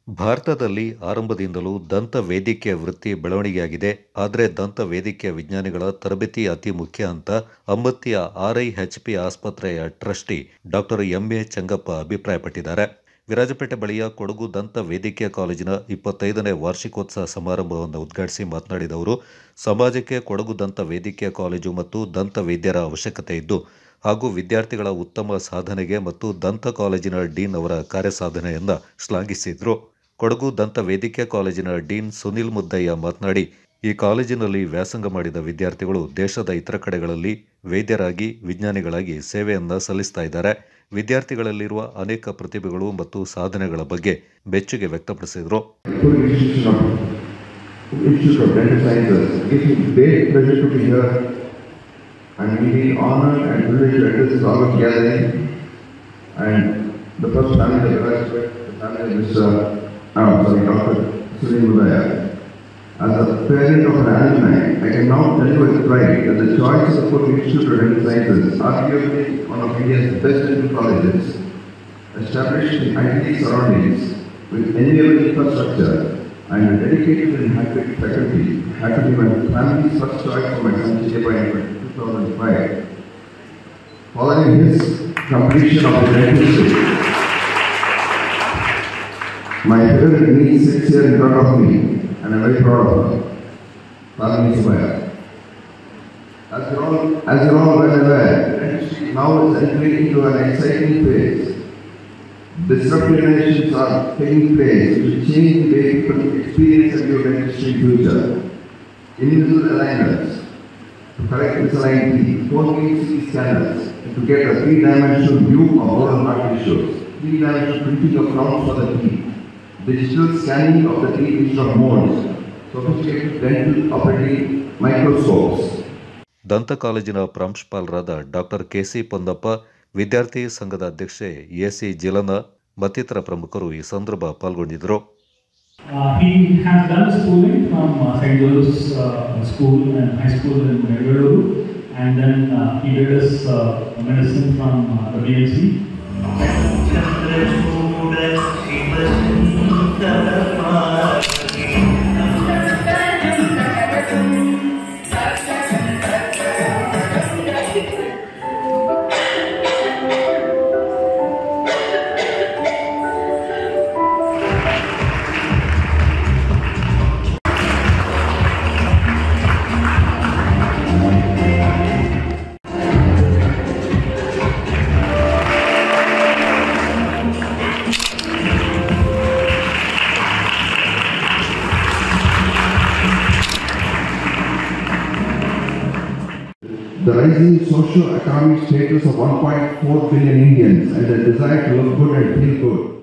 ಭಾರತದಲ್ಲಿ ಆರಂಭದಿಂದಲೂ ದಂತ ವೈದ್ಯಕೀಯ ವೃತ್ತಿ ಬೆಳವಣಿಗೆಯಾಗಿದೆ. ಆದರೆ ದಂತ ವೈದ್ಯಕೀಯ ವಿಜ್ಞಾನಿಗಳ ತರಬೇತಿ ಅತಿ ಮುಖ್ಯ ಅಂತ ಅಮ್ಮತ್ತಿಯ RIHP ಆಸ್ಪತ್ರೆಯ ಟ್ರಸ್ಟಿ ಡಾಕ್ಟರ್ ಎಂ.ಎ. ಚೆಂಗಪ್ಪ ಅಭಿಪ್ರಾಯಪಟ್ಟಿದ್ದಾರೆ. ವಿರಾಜಪೇಟೆ ಬಳಿಯ ಕೊಡಗು ದಂತ ವೈದ್ಯಕೀಯ ಕಾಲೇಜಿನ 25ನೇ ವಾರ್ಷಿಕೋತ್ಸವ ಸಮಾರಂಭವನ್ನು ಉದ್ಘಾಟಿಸಿ ಮಾತನಾಡಿದ ಅವರು, ಸಮಾಜಕ್ಕೆ ಕೊಡಗು ದಂತ ವೈದ್ಯಕೀಯ ಕಾಲೇಜು ಮತ್ತು ದಂತ ವೈದ್ಯರ ಅವಶ್ಯಕತೆ ಇದ್ದು ಹಾಗೂ ವಿದ್ಯಾರ್ಥಿಗಳ ಉತ್ತಮ ಸಾಧನೆಗೆ ಮತ್ತು ದಂತ ಕಾಲೇಜಿನ ಡೀನ್ ಅವರ ಕಾರ್ಯಸಾಧನೆಯನ್ನು ಶ್ಲಾಘಿಸಿದರು. ಕೊಡಗು ದಂತ ವೈದ್ಯಕೀಯ ಕಾಲೇಜಿನ ಡೀನ್ ಸುನಿಲ್ ಮುದ್ದಯ್ಯ ಮಾತನಾಡಿ, ಈ ಕಾಲೇಜಿನಲ್ಲಿ ವ್ಯಾಸಂಗ ಮಾಡಿದ ವಿದ್ಯಾರ್ಥಿಗಳು ದೇಶದ ಇತರ ಕಡೆಗಳಲ್ಲಿ ವೈದ್ಯರಾಗಿ, ವಿಜ್ಞಾನಿಗಳಾಗಿ ಸೇವೆಯನ್ನು ಸಲ್ಲಿಸ್ತಾ ಇದ್ದಾರೆ. ವಿದ್ಯಾರ್ಥಿಗಳಲ್ಲಿರುವ ಅನೇಕ ಪ್ರತಿಭೆಗಳು ಮತ್ತು ಸಾಧನೆಗಳ ಬಗ್ಗೆ ಮೆಚ್ಚುಗೆ ವ್ಯಕ್ತಪಡಿಸಿದರು. I'm really honored and privileged to address this august gathering, and the first family of the family of Dr. Sunil Mudaya. As a parent of an alumni, I can now tell you with pride that the choice of the Kochi Institute of Dental Sciences, arguably one of India's best dental colleges, established in ideal surroundings with enviable infrastructure and a dedicated and happy faculty, had to be my family's first choice for my son Chidappa in 2005. Following his completion of the dental school, my favorite niece sits here in front of me, and I'm very proud of her, Falguni Subaya. As you're all well aware, dentistry now is entering into an exciting phase. Disruptive innovations are taking place to change the way people experience and view dentistry in future. Invisible aligners to correct misaligned teeth, 4K CT scanners to get a 3-dimensional view of oral heart tissues, 3-dimensional printing of crowns for the teeth, digital scanning of the teeth instead of molds, sophisticated dental operating microscopes. ದಂತ ಕಾಲೇಜಿನ ಪ್ರಾಂಶುಪಾಲರಾದ doctor KC. Ponnappa, ವಿದ್ಯಾರ್ಥಿ ಸಂಘದ ಅಧ್ಯಕ್ಷೆ SC. ಜಿಲನ ಮತ್ತಿತರ ಪ್ರಮುಖರು ಈ ಸಂದರ್ಭ ಪಾಲ್ಗೊಂಡಿದ್ದರು. He has done schooling from St. Joseph's School and High School in Bengaluru, and then he did his medicine from the BMC. The rising socio-economic status of 1.4 billion Indians and the desire to look good and feel good